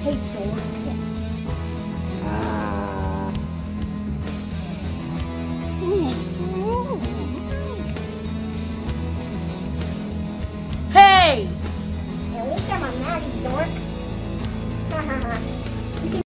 Hey, dork. Hey! At least I'm a naughty dork.